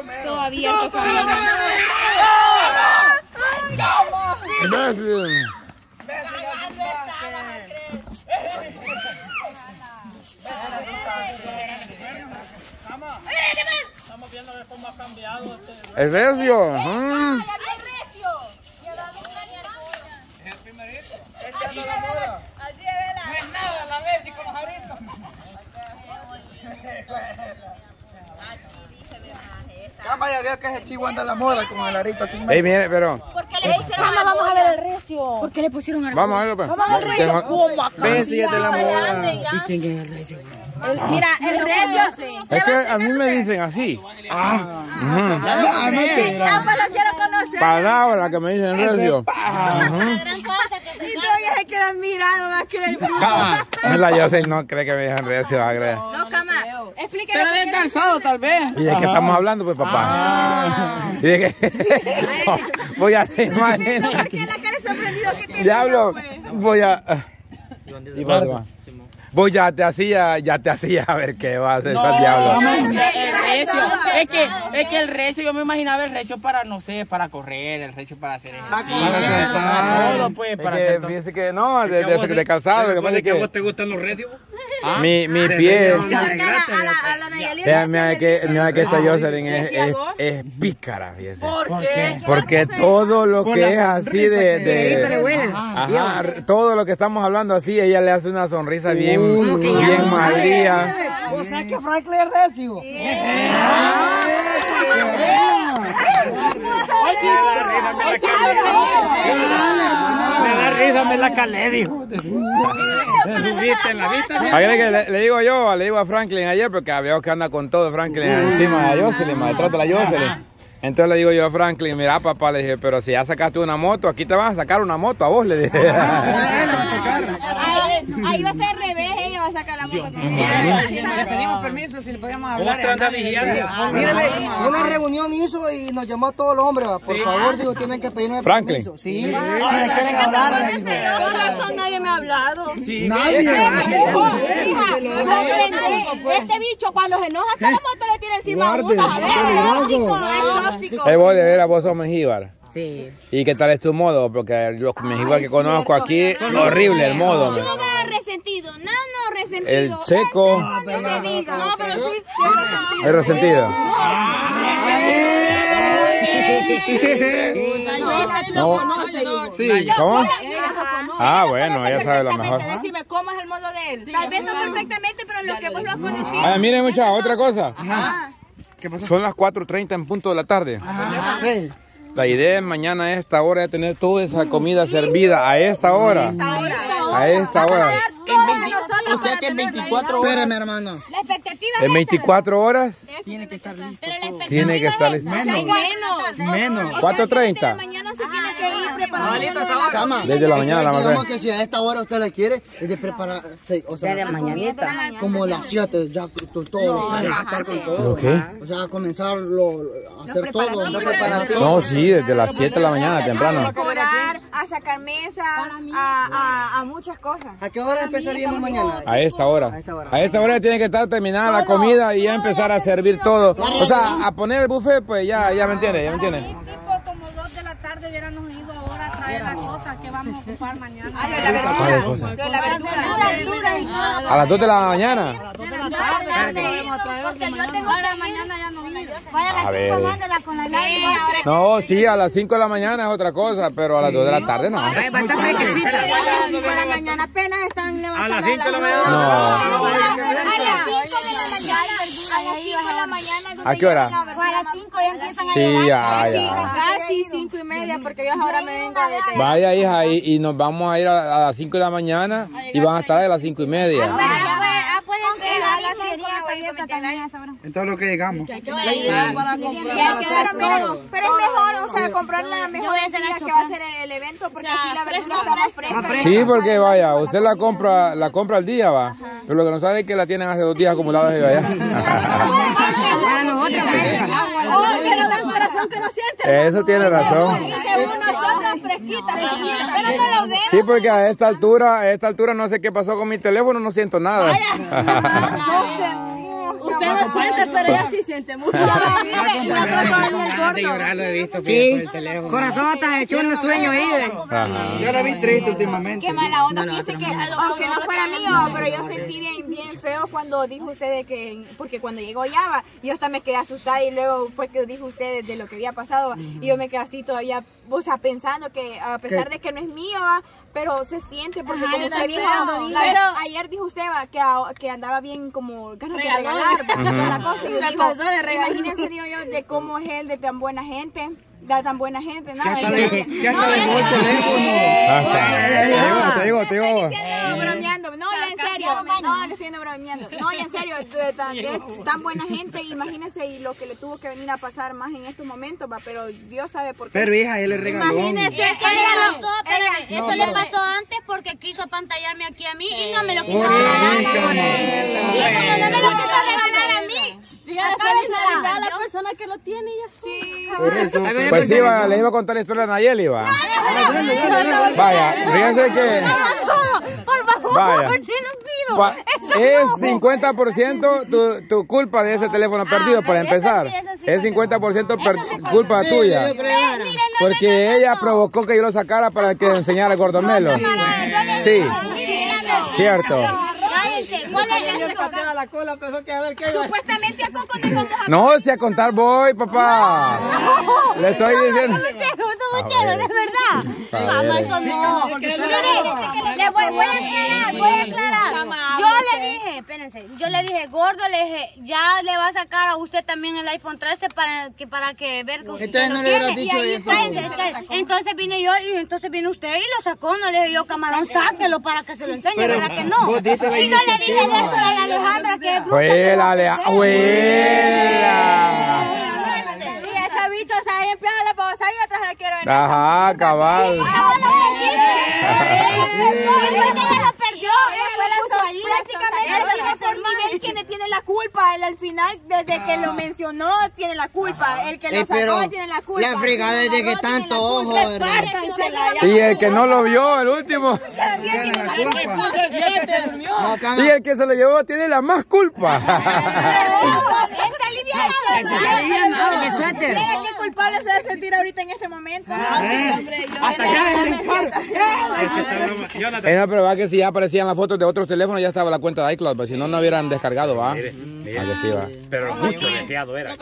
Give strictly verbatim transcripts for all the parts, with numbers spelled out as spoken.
Todo abierto. Estamos viendo de cómo ha cambiado. El recio. Mm. Es el primerito. Este anda la moda. No es nada la vez y con los abritos. Cama, ya veo que ese chivo anda a la moda con el arito aquí. Ey, mire, pero... ¿Por qué le pusieron a vamos a ver el recio? ¿Por qué le pusieron al Vamos a verlo, pues. Vamos al recio. ¿Cómo acá? Ven, si es de la moda. ¿Y quién es el recio? El, mira, el recio sí. Es que a mí me dicen así. Ah, Ah, pues lo quiero conocer. Palabra que me dicen recio. Y todavía se quedan mirando más que el Cama. La yo sé, no cree que me dicen recio, va a creer. No, cama. Explíqueme. pero de calzado tal vez. ¿Y de qué estamos hablando, pues, papá? ¿Y de qué? Voy a hacer imagen. ¿Por qué la cara de sorprendido que tiene? Diablo, voy a... ¿Y para dónde va? Vos ya te hacía, ya te hacía a ver qué va a hacer para el diablo. El recio, es que, es que el recio, yo me imaginaba el recio para, no sé, para correr, el recio para hacer ejercicio, Para saltar. todo pues, para Es hacer que todo. fíjese que no, de, de, de, de calzado, lo que pasa es que... ¿A vos te gustan los redios? Mi, mi pie... A la, a la Nayeli. Mira, mira que, mira que esta Jocelyn es, es, es pícara, fíjese. ¿Por qué? Porque todo lo que es así de... de ajá, todo lo que estamos hablando así, ella le hace una sonrisa bien, bien malía. ¿Vos sabés que Franklin es recio? Me da risa, me la calé, dijo. ¿Viste en la vista? Ahí que le, le digo yo, le digo a Franklin ayer, porque veo que anda con todo Franklin encima de Jocelyn, detrás de la Jocelyn. Entonces le digo yo a Franklin, mira papá, le dije, pero si ya sacaste una moto, aquí te van a sacar una moto a vos, le dije. Ahí va a ser al revés, ella va a sacar la moto. Le pedimos permiso si le podíamos hablar. Otra anda vigilando. Mírale, una reunión hizo y nos llamó a todos los hombres. Por favor, digo, tienen que pedirme Franklin. permiso. Sí, si me quieren hablar. Por razón nadie me ha hablado. Nadie. Este bicho cuando se enoja, hasta la moto le tira encima a uno. A ver, es tóxico, es tóxico. Hey, vos de veras, vos sos mejíbar. Sí. ¿Y qué tal es tu modo? Porque los mejíbares que conozco aquí, horrible el modo. Chuga resentido, no, no resentido. El seco. No se diga. No, pero sí, Es resentido. No. Sí. ¿Cómo? Ah, bueno, ella sabe lo mejor. Decime cómo es el modo de él. Tal vez no perfectamente, pero lo que vos lo has conocido. Ah, miren, mucha otra cosa. Ajá. Son las cuatro treinta en punto de la tarde. Sí. La idea es mañana a esta hora de tener toda esa comida servida a esta hora. A esta hora. O sea que en veinticuatro horas. Espérame, hermano. La expectativa En veinticuatro horas Tiene que estar listo. tiene que estar listo. menos. Menos. cuatro treinta. Mañana se tiene que ir preparando. Cama. Desde la mañana, la Digamos madre. que si a esta hora usted la quiere, es de preparar, sí, o sea, Desde mañanita. como las siete, ya con todo, sí, estar con todo. ¿Qué? O sea, comenzar lo, a hacer todo, no preparar todo. No, sí, desde las siete de la mañana, temprano. A decorar, a sacar mesa, a, a, a muchas cosas. ¿A qué hora empezaríamos mañana? A esta hora. A esta hora. A esta hora tiene que estar terminada la comida y ya empezar a servir todo. O sea, a poner el buffet, pues ya, ya me entiende, ya me entiende. Tipo como dos de la tarde hubiéramos ido ahora a traer las cosas que vamos a ocupar mañana. Ah, lo de la ¿Cuáles verdura. cosas? Lo de la verdura. A las dos de la mañana. Dos de la tarde. Porque yo tengo que mañana ya no ir. A ver. No, sí, a las cinco de la mañana es otra cosa, pero a las dos de la tarde no. Va a estar fresquecita. A las cinco de la mañana apenas están levantando. A las cinco de la mañana. No. A las cinco de la mañana. A las cinco de la mañana. ¿A qué hora? A las cinco ya empiezan a Sí, ya, ya. Casi cinco y media, porque yo ahora me vengo de... Vaya, hija, y, y nos vamos a ir a, a las cinco de la mañana y van a estar a las cinco y media. Entonces lo que llegamos. La idea para comprar. Pero, pero es mejor, o sea, comprar la mejor día que va a ser el evento, porque así la verdura está más fresca. Sí, porque vaya, usted la compra, la compra al día, va. Pero lo que no sabe es que la tienen hace dos días acumuladas de allá. Para nosotros, oh, que no dan corazón que no siente. Eso tiene razón. Y según nosotros, fresquita, pero no lo vemos. Sí, porque a esta altura, a esta altura no sé qué pasó con mi teléfono, no siento nada. No sentimos. Usted no siente, pero ella sí siente mucho. De llorar lo he visto. Sí, corazón hasta echó un sueño ahí. Yo la vi triste últimamente. Qué mala onda. Fíjese que, aunque no fuera mío, pero yo sentí bien, bien feo cuando dijo usted de que, porque cuando llegó Yaba, yo hasta me quedé asustada y luego fue que dijo usted de lo que había pasado y yo me quedé así todavía, o sea, pensando que a pesar de que no es mío, pero se siente porque como usted dijo, pero ayer dijo usted va, que, que andaba bien como ganas de regalar, toda la cosa, y yo digo, imagínense digo yo de cómo es él, de tan buena gente. Da tan buena gente, ¿no? ¿Qué hasta dejó el teléfono? Te digo, te digo. No, bromeando. No, ya en serio. No, no estoy bromeando. No, ya en serio. De tan, de tan buena gente, imagínese y lo que le tuvo que venir a pasar más en estos momentos, va. Pero Dios sabe por qué. Pero hija, él le regaló. Imagínese. Es que le pasó, espérame, eso le pasó antes porque quiso pantallarme aquí a mí y no me lo quiso regalar. Y como no me lo quiso regalar a mí. Dígale felicidad a la persona que lo tiene y así. Por eso. Pues sí, va, le iba a contar la historia a Nayeli, va. Vaya, fíjense que... Por favor, Vaya. se lo pido. Pa- es cincuenta por ciento tu, tu culpa de ese teléfono perdido, para empezar. Es cincuenta por ciento per- culpa tuya. Porque ella provocó que yo lo sacara para que enseñara el gordomelo. Sí, cierto. ¿Cuál es La cola, pensó que a ver qué. Supuestamente a Coco no íbamos a... No, si a contar voy, papá. Le estoy diciendo. muchero, de verdad. Mamá, eso no. Mire, le voy, voy a aclarar, voy a aclarar. Yo le dije, espérense, yo le dije, gordo, le dije, ya le va a sacar a usted también el iPhone trece para que para que ver que usted Entonces lo no le tiene. hubieras dicho Y ahí, eso. cállense, entonces vine yo y entonces vino usted y lo sacó. No le dije yo, camarón, sáquelo para que se lo enseñe, Pero ¿verdad que no? vos diste la Y no le dije iniciativa. eso a la Alejandra que es bruta. Fue la Alea- abuela. Y esta bichosa ahí empieza la pausa y otra le quiero venir. Ajá, cabal. Prácticamente tiene por nivel quien tiene la culpa. Él al final, desde que lo mencionó, tiene la culpa. El que lo Eh, pero sacó tiene la culpa. la fregada El es de que que lo agarró tanto tiene la ojo, culpa. ¿verdad? Repártansela. Y el que no lo vio, el último. No, Y cama. el que se lo llevó tiene la más culpa. Está alivianado. de suéter. Mira qué culpable se debe sentir ahorita en este momento. Hasta allá en el parque. Eh, no, pero va que si ya aparecían las fotos de otros teléfonos, ya estaba la cuenta de iCloud, pues, si no, no hubieran descargado, va. Ah, que sí, va. Pero mucho deseado era.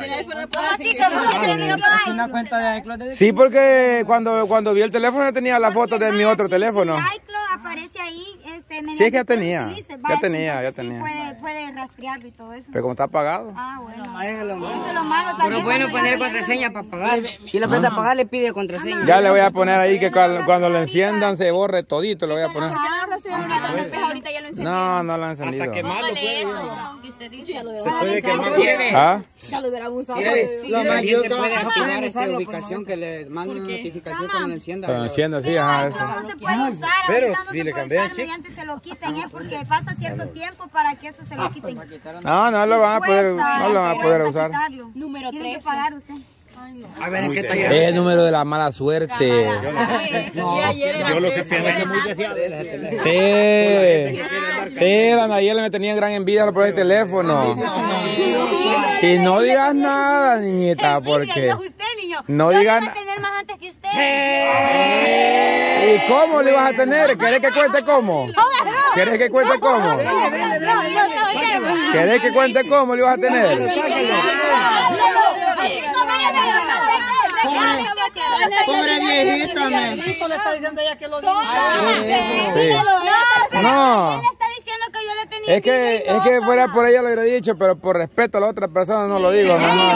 Una cuenta de iCloud. Sí, porque cuando, cuando vi el teléfono ya tenía la foto de mi otro teléfono. Si iCloud aparece ahí, este, Sí, es que ya tenía, utilice, ya va, tenía, ya entonces sí tenía. Puede, puede rastrearlo y todo eso. Pero como está apagado. Ah, bueno. Eso es lo malo también. Pero bueno cuando poner ya- contraseña para pagar. Si la prende a pagar, le pide contraseña. Ya le voy a poner ahí que cuando, cuando lo enciendan se borre todito, lo voy a poner. ¿Por qué no lo rastrearon ahorita? Entonces ahorita ya lo encendieron. No, no lo han encendido. Hasta quemarlo puede. Que usted dice. Se puede quemar. ¿Ah? Ya lo hubiera abusado. Lo más yo puede no activar esta ubicación que le mande una notificación cuando lo encienda. Cuando encienda, sí, ajá, eso. No se puede usar, Pero, ahorita no se dile, puede cambia, usar chico. mediante se lo quiten, ¿eh? Porque pasa cierto tiempo para que eso se lo quiten. No, no lo van a poder, no lo van a poder usar. Número tres. Tiene que pagar usted. A ver, ¿en qué está Es el número de la mala suerte. Yo lo que pienso es que es muy deseado era ese teléfono. Sí, sí, la Nayeli me tenía gran envidia por el teléfono. Y no digas nada, niñita, porque... Usted, niño. No Yo digan- le voy a tener más antes que usted. ¿Y cómo le vas a tener? ¿Querés que cuente cómo? ¿Querés que cuente cómo? ¿Querés que cuente cómo le vas a tener? Pobre viejita, me. Sí. No. No. Él está diciendo que yo le tenía Es que, es que fuera por ella lo hubiera dicho, pero por respeto a la otra persona no lo digo, mi amor.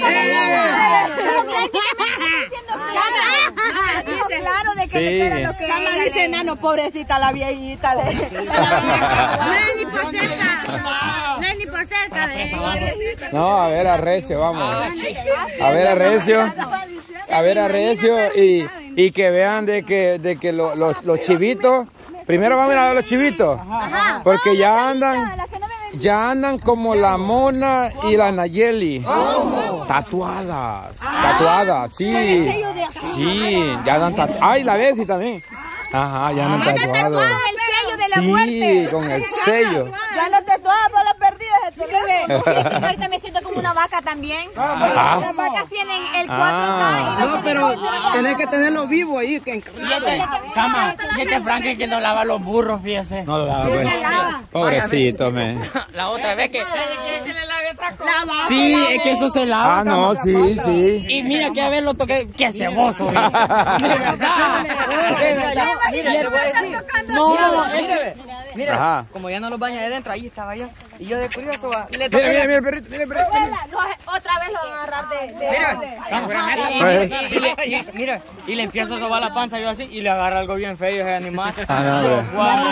Claro de que Sí. le quiera lo que ella dice, nano, pobrecita la viejita. No es ni por cerca. No es ni por cerca de No, a ver a Recio, vamos. A ver a Recio. A ver a Recio y, y que vean de que, de que lo- los, los chivitos, primero vamos a mirar a los chivitos, porque ya andan, ya andan como la Mona y la Nayeli, tatuadas, tatuadas, sí, sí, ya andan tatuadas, ay, la Bessie también, ajá, ya andan tatuados, El sello de la sí, muerte. con el sello. Ya lo tatuaba por la perdida. Sí, ahorita me siento como una vaca también. Ah. Las vacas tienen el cuatro K. y No, pero tenés que tenerlo vivo ahí. Que Cama, y este Franklin que no lava los burros, fíjese. No lo lava, pues. Pobrecito, me. La otra vez que... Que le lave otra cosa. Sí, es que eso se lava. Ah, no, sí, sí. Y mira que a ver lo toqué, que ceboso. De verdad. De verdad. Mira, te voy a decir. No, es Mira, que... ve. Mira, Ajá. como ya no los baña de dentro, ahí estaba yo. Y yo de curioso, va. Le Mira, mira, mira el perrito, mira el perrito. Otra vez lo van a agarrar de... de- Mira, y, y, y, le- y- mira, y le empiezo a sobar la panza yo así y le agarra algo bien feo ese animal. Ah, no, hombre.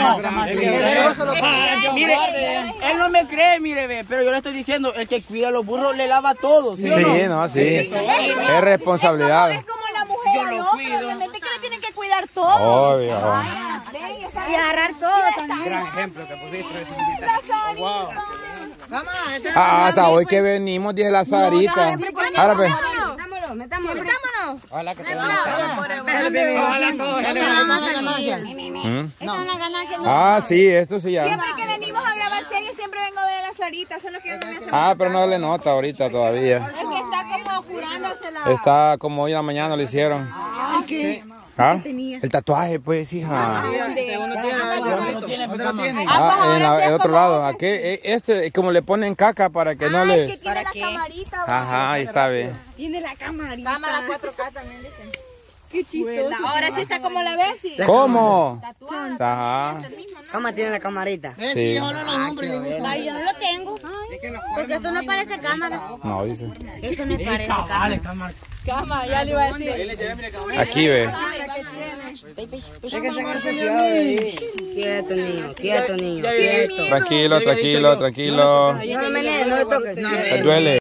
Mire, él no me cree, mire, ve, pero yo le estoy diciendo, el que cuida a los burros le lava todo, ¿sí, Sí, o no? no, sí. Es responsabilidad. Es como la mujer, Yo lo ¿no? cuido. Obviamente que le tienen que cuidar todo. Obvio. Y agarrar todo también. Gran ejemplo que pusiste. Ah, hasta hoy que venimos, dije la Sarita. Ahora, pues. Metámonos, metámonos. Ojalá que se Ojalá todos se le vayan. ¿Mm? Esta es una ganancia. Ah, sí, esto sí ya. Siempre que venimos a grabar series, siempre vengo a ver a la Sarita. Eso es lo que yo no me hace. Ah, pero no le nota ahorita todavía. Es que está como curándose la... Está como hoy en la mañana lo hicieron. ¿Ah? El tatuaje, pues, hija. Ah, en la- el otro lado. Aquí, eh, este, es como le ponen caca para que no Ah, es que le... tiene la camarita. Ajá, ahí está bien. Tiene la camarita. Cámara cuatro K también dicen. Qué chistoso. Ahora sí está como la ves. Sí. ¿Cómo? Tatuada. Ajá. ¿Cómo tiene la camarita? Sí. Ay, yo no lo tengo. Porque esto no parece cámara. No, dice. Esto no parece cámara. Cama, ya le iba a decir. Aquí ve. Quieto, niño, quieto, niño, quieto. Tranquilo, tranquilo, tranquilo. No me no le toques. Te duele.